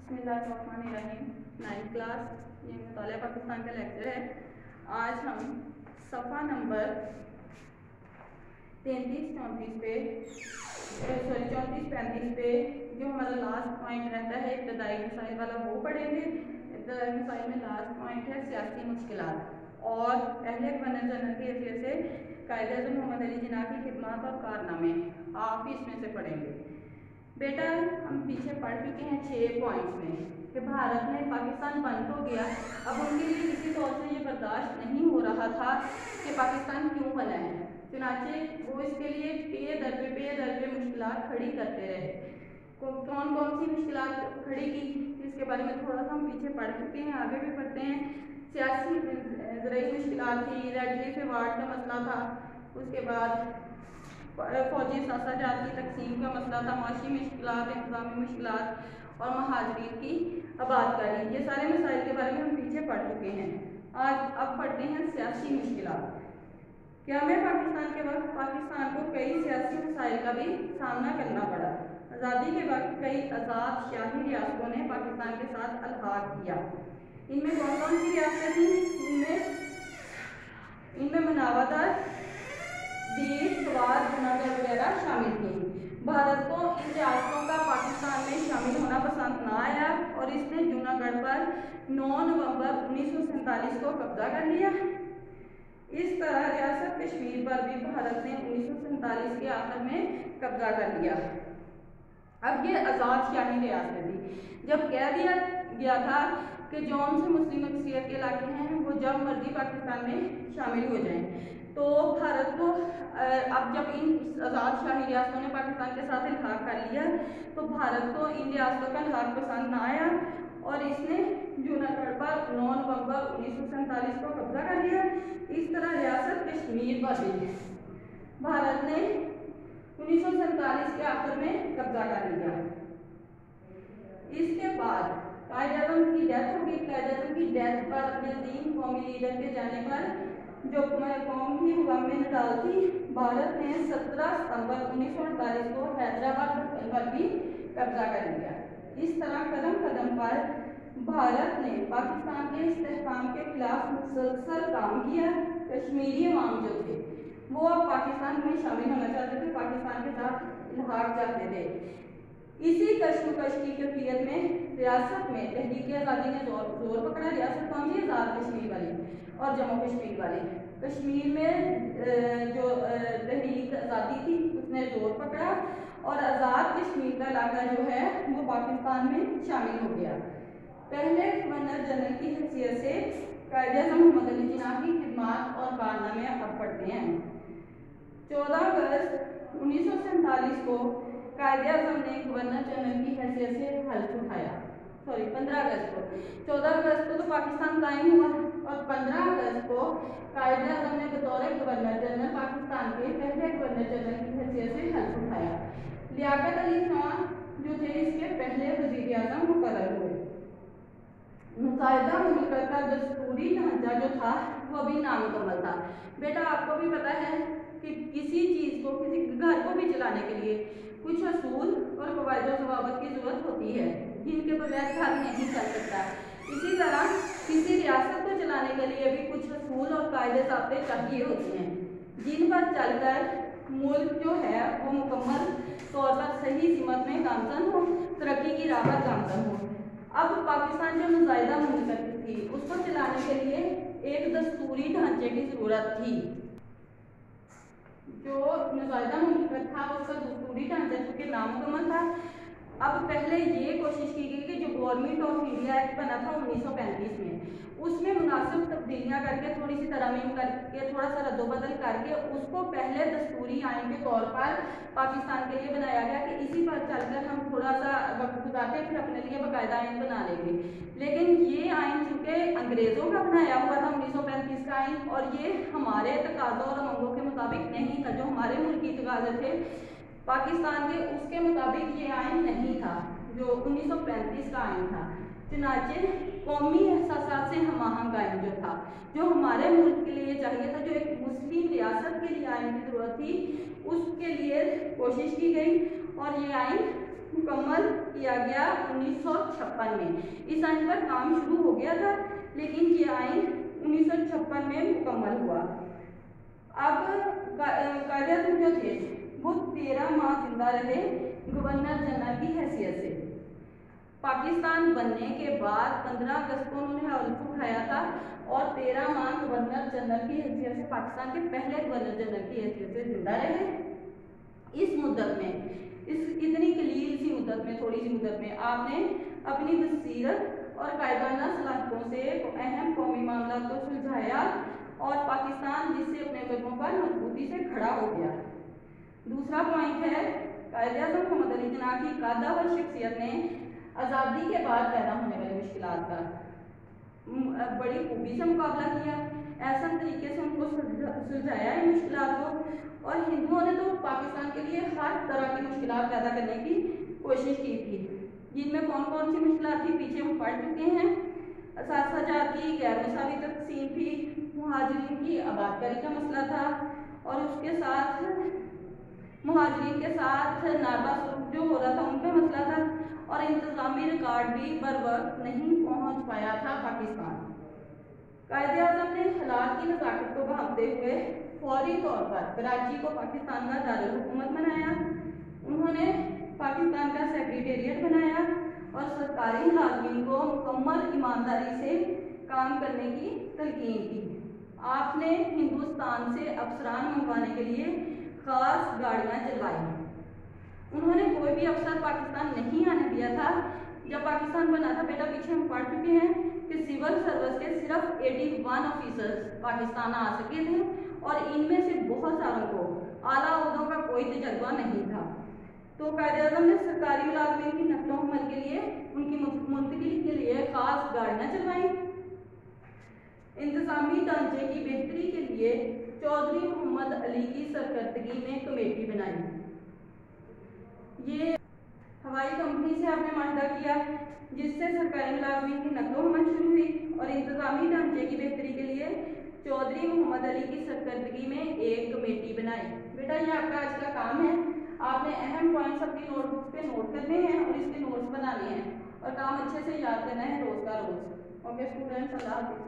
بسم اللہ الرحمن الرحیم 9th کلاس یہ مطالعہ پاکستان کا لیکچر ہے۔ آج ہم صفحہ نمبر 34-35 پہ جو ہمارا لاسٹ پوائنٹ رہتا ہے ابتدائی مسائل والا وہ پڑھیں گے۔ ابتدائی مسائل میں لاسٹ پوائنٹ ہے سیاسی مشکلات اور پہلے گورنر جنرل کی حیثیت سے قائد اعظم محمد علی جناح کی خدمات اور کارنامے آپ ہی اس میں سے پڑھیں گے۔ بیٹا ہم پیچھے پڑھ چکے ہیں 6 پوائنٹس میں کہ بھارت میں پاکستان بند ہو گیا۔ اب ان کے لیے کسی طور سے یہ برداشت نہیں ہو رہا تھا کہ پاکستان کیوں بنا ہے، چنانچہ وہ اس کے لیے پے در پہ مشکلات کھڑی کرتے رہے۔ کون سی مشکلات کھڑی کی اس کے بارے میں تھوڑا سا ہم پیچھے پڑھ چکے ہیں، آگے بھی پڑھتے ہیں۔ سیاسی زرعی مشکلات تھی، ریڈ لیف ایوارڈ کا مسئلہ تھا، اس کے بعد فوجی اثاثہ جات کی تقسیم کا مسئلہ تھا، معاشی مشکلات، انتظامی مشکلات اور مہاجرین کی آباد کاری، یہ سارے مسائل کے بارے میں ہم پیچھے پڑھ چکے ہیں۔ اب پڑھتے ہیں سیاسی مشکلات۔ قیام پاکستان کے وقت پاکستان کو کئی سیاسی مسائل کا بھی سامنا کرنا پڑا۔ آزادی کے وقت کئی آزاد شاہی ریاستوں نے پاکستان کے ساتھ الحاق کیا۔ ان میں کون سی ریاستیں تھیں؟ ان میں مناوادار، دیر، سوات، جوناگڑھ وغیرہ شامل تھیں۔ بھارت کو ان ریاستوں کا پاکستان میں شامل ہونا پسند نہ آیا اور اس نے جوناگڑھ پر 9 نومبر 1947 کو قبضہ کر لیا۔ اس طرح ریاست کشمیر پر بھی بھارت نے 1947 کے آخر میں قبضہ کر لیا۔ اب یہ آزاد شاہی ریاستیں تھی۔ جب کہہ دیا گیا تھا کہ جون سے مسلم اکثریت کے علاقے ہیں وہ جب مرضی پاکستان میں شامل ہو جائیں، تو بھارت کو اب جب ان آزاد شاہی ریاستوں نے پاکستان کے ساتھ الحاق کر لیا تو بھارت کو ان ریاستوں کا الحاق پسند نہ آیا اور اس نے جوناگڑھ پر 9 نومبر 1947 کو قبضہ کر لیا۔ اس طرح ریاست کشمیر پر بھی بھارت نے 1947 کے آخر میں قبضہ کر لیا۔ اس کے بعد قائد اعظم کی ڈیتھ ہوگی۔ قائد اعظم کی ڈیتھ پر اپنے عظیم قومی لیڈر کے جانے پر جو قوم کی غم میں ڈال تھی، بھارت نے 17 ستمبر 1948 کو حیدرآباد پر بھی قبضہ کر لیا۔ اس طرح قدم قدم پر بھارت نے پاکستان کے استحکام کے خلاف مسلسل کام کیا۔ کشمیری عوام جو تھے وہ اب پاکستان میں شامل ہونا چاہتے تھے، پاکستان کے ساتھ الحاق چاہتے تھے۔ اسی کشمکش کی کیفیت میں ریاست میں تحریک آزادی نے زور پکڑا۔ ریاست کون سی؟ آزاد کشمیر والی اور جموں کشمیر والی۔ کشمیر میں جو تحریک آزادی تھی اس نے زور پکڑا اور آزاد کشمیر کا علاقہ جو ہے وہ پاکستان میں شامل ہو گیا۔ پہلے گورنر جنرل کی حیثیت سے قائد اعظم محمد علی جناح کی خدمات اور کارنامے اب پڑھتے ہیں۔ 14 اگست 1947 کو قائد اعظم نے گورنر جنرل کی حیثیت سے حلف اٹھایا۔ 15 اگست کو 14 اگست کو تو پاکستان قائم ہوا اور 15 اگست کو قائد اعظم نے بطور گورنر جنرل پاکستان کے پہلے گورنر جنرل کی حیثیت سے حلف اٹھایا۔ لیاقت علی خان جو تھے اس کے پہلے وزیر اعظم مقرر ہوئے۔ متحدہ مملکت کا دستوری ڈھانچہ جو تھا وہ ابھی نامکمل تھا۔ بیٹا آپ کو بھی پتا ہے کہ کسی چیز کو، کسی گھر کو بھی چلانے کے لیے کچھ اصول اور قواعد و ضوابط کی ضرورت ہوتی ہے جن کے بغیر گھر نہیں چل سکتا۔ اسی طرح کسی ریاست کو چلانے کے لیے بھی کچھ اصول اور قاعدے ضابطے چاہیے ہوتے ہیں جن پر چل کر ملک جو ہے وہ مکمل طور پر صحیح سمت میں گامزن ہو، ترقی کی راہ پر گامزن ہو۔ اب پاکستان جو متحدہ مملکت تھی اس کو چلانے کے لیے ایک دستوری ڈھانچے کی ضرورت تھی۔ جو متحدہ مملکت تھا اس کا دستوری ڈھانچہ چونکہ نامکمل تھا، اب پہلے یہ کوشش کی گئی کہ جو گورنمنٹ آف انڈیا ایکٹ بنا تھا 1935 میں، اس میں مناسب تبدیلیاں کر کے، تھوڑی سی ترامیم کر کے، تھوڑا سا رد و بدل کر کے اس کو پہلے دستوری آئین کے طور پر پاکستان کے لیے بنایا گیا کہ اسی پر چل کر ہم تھوڑا سا وقت گزارتے پھر اپنے لیے باقاعدہ آئین بنا لیں گے۔ لیکن یہ آئین چونکہ انگریزوں کا بنایا ہوا تھا 1935 کا آئین اور یہ ہمارے تقاضوں اور امنگوں کے مطابق نہیں تھا، جو ہمارے ملکی تقاضے تھے پاکستان کے اس کے مطابق یہ آئین نہیں تھا جو 1935 کا آئین تھا۔ چنانچہ قومی احساسات سے ہم آہنگ آئین جو تھا، جو ہمارے ملک کے لیے چاہیے تھا، جو ایک مسلم ریاست کے لیے آئین کی ضرورت تھی، اس کے لیے کوشش کی گئی اور یہ آئین मुकम्मल किया गया 1956 में। इस आइन पर काम शुरू हो गया था, लेकिन ये आइन 1956 में मुकम्मल हुआ। अब कायदे-ए-आज़म जो थे वो 13 माह जिंदा रहे गवर्नर जनरल की हैसियत से। पाकिस्तान बनने के बाद 15 अगस्त को उन्होंने हल्फ उठाया था और 13 माह गवर्नर जनरल की हैसियत से, पाकिस्तान के पहले गवर्नर जनरल की हैसियत से जिंदा रहे। इस मुद्दत में, इस इतनी कलील सी मुद्दत में, थोड़ी सी मुद्दत में आपने अपनी बसीरत और कायदाना सलाहियतों से अहम कौमी मामला को सुलझाया और पाकिस्तान जिससे अपने कदमों पर मजबूती से खड़ा हो गया। दूसरा पॉइंट है कायदे-ए-आज़म मोहम्मद अली जिन्ना की कादा और शख्सियत ने आज़ादी के बाद पैदा होने वाली मुश्किलात का बड़ी खूबी से मुकाबला किया, ऐसा तरीके से उनको सुलझाया इन मुश्किलात को। और हिंदुओं ने तो पाकिस्तान के लिए हर तरह की मुश्किलात पैदा करने की कोशिश की थी, जिनमें कौन कौन सी मुश्किलात थी पीछे हम पढ़ चुके हैं। असासाजात की गैर मसावी तकसीम थी, मुहाजिरीन की आबादकारी का मसला था, और उसके साथ मुहाजिरीन के साथ नारवा सुलूक जो हो रहा था उनका मसला था, और इंतजामी रिकॉर्ड भी बर वक्त नहीं पहुंच पाया था पाकिस्तान। कायदे-ए-आज़म ने हालात की नज़ाकत को भांपते हुए फौरी तौर पर कराची को पाकिस्तान का दारुल हुकूमत बनाया। उन्होंने पाकिस्तान का सेक्रेटेरिएट बनाया और सरकारी मुलाज़िमीन को मुकम्मल ईमानदारी से काम करने की तलकीन की। आपने हिंदुस्तान से अफसरान मंगवाने के लिए खास गाड़ियाँ चलवाई। उन्होंने कोई भी अफसर पाकिस्तान नहीं आने दिया था। जब पाकिस्तान बना था, बेटा पीछे हम पढ़ चुके हैं कि सिविल सर्विस के सिर्फ 81 ऑफिसर्स पाकिस्तान आ सके थे, और इनमें से बहुत सारों को आला ओहदों का कोई तजर्बा नहीं था। तो कायदे-ए-आज़म ने सरकारी मुलाज़िमीन की नकलो हमल के लिए, उनकी मुंतकिली के लिए खास गाड़ियाँ चलवाई। इंतजामी ढांचे की बेहतरी के लिए चौधरी मोहम्मद अली की सरकर्दगी में कमेटी बनाई। ये हवाई कंपनी से आपने माहिदा किया, जिससे सरकारी मुलाज़िमीन की नकलो हमल शुरू हुई, और इंतजामी ढांचे की बेहतरी के लिए चौधरी मोहम्मद अली की सरकर्दगी में एक कमेटी बनाई। बेटा ये आपका आज का काम है, आपने अहम पॉइंट्स अपनी नोटबुक पे नोट करने हैं और इसके नोट्स बनाने हैं, और काम अच्छे से याद करना है रोज का रोज। ओके स्टूडेंट्स, अल्लाह हाफिज़।